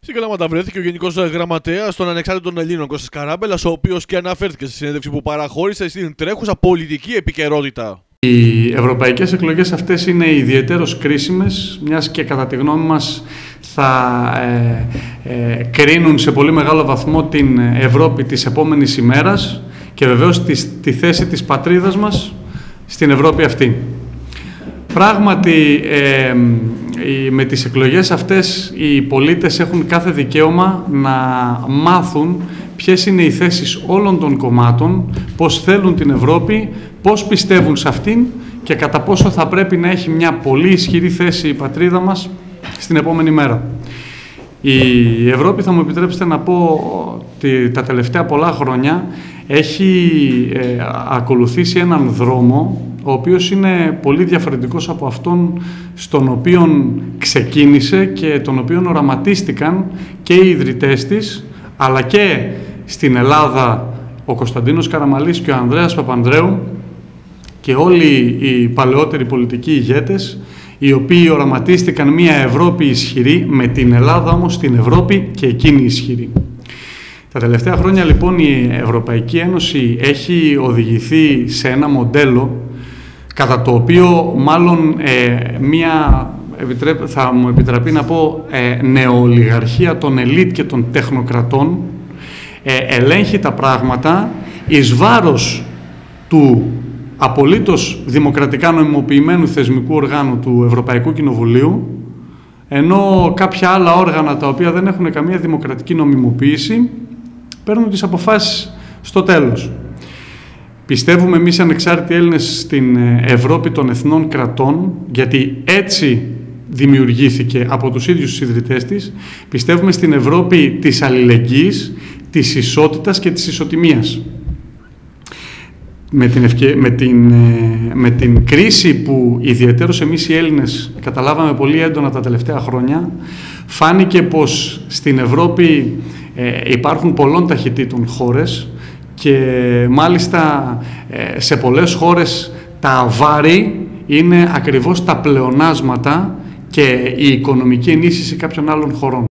Στην Καλαμάτα βρέθηκε ο Γενικός Γραμματέας των Ανεξάρτητων Ελλήνων, Κώστας Καράμπελας, ο οποίος και αναφέρθηκε στη συνέντευξη που παραχώρησε στην τρέχουσα πολιτική επικαιρότητα. Οι ευρωπαϊκές εκλογές αυτές είναι ιδιαιτέρως κρίσιμες, μιας και κατά τη γνώμη μας θα κρίνουν σε πολύ μεγάλο βαθμό την Ευρώπη της επόμενης ημέρας και βεβαίως τη θέση της πατρίδας μας στην Ευρώπη αυτή. Πράγματι, με τις εκλογές αυτές οι πολίτες έχουν κάθε δικαίωμα να μάθουν ποιες είναι οι θέσεις όλων των κομμάτων, πώς θέλουν την Ευρώπη, πώς πιστεύουν σε αυτήν και κατά πόσο θα πρέπει να έχει μια πολύ ισχυρή θέση η πατρίδα μας στην επόμενη μέρα. Η Ευρώπη, θα μου επιτρέψετε να πω, ότι τα τελευταία πολλά χρόνια έχει ακολουθήσει έναν δρόμο ο οποίος είναι πολύ διαφορετικός από αυτόν στον οποίο ξεκίνησε και τον οποίο οραματίστηκαν και οι ιδρυτές της, αλλά και στην Ελλάδα ο Κωνσταντίνος Καραμαλής και ο Ανδρέας Παπανδρέου και όλοι οι παλαιότεροι πολιτικοί ηγέτες, οι οποίοι οραματίστηκαν μια Ευρώπη ισχυρή, με την Ελλάδα όμως την Ευρώπη και εκείνη ισχυρή. Τα τελευταία χρόνια λοιπόν η Ευρωπαϊκή Ένωση έχει οδηγηθεί σε ένα μοντέλο κατά το οποίο μάλλον θα μου επιτραπεί να πω νεοολιγαρχία των ελίτ και των τεχνοκρατών ελέγχει τα πράγματα εις βάρος του απολύτως δημοκρατικά νομιμοποιημένου θεσμικού οργάνου του Ευρωπαϊκού Κοινοβουλίου, ενώ κάποια άλλα όργανα τα οποία δεν έχουν καμία δημοκρατική νομιμοποίηση παίρνουν τις αποφάσεις στο τέλος. Πιστεύουμε εμείς ανεξάρτητοι Έλληνες στην Ευρώπη των εθνών κρατών, γιατί έτσι δημιουργήθηκε από τους ίδιους τους ιδρυτές της. Πιστεύουμε στην Ευρώπη της αλληλεγγύης, της ισότητας και της ισοτιμίας. Με την κρίση που ιδιαιτέρως εμείς οι Έλληνες καταλάβαμε πολύ έντονα τα τελευταία χρόνια, φάνηκε πως στην Ευρώπη υπάρχουν πολλών ταχυτήτων χώρες και μάλιστα σε πολλές χώρες τα βάρη είναι ακριβώς τα πλεονάσματα και η οικονομική ενίσχυση κάποιων άλλων χωρών.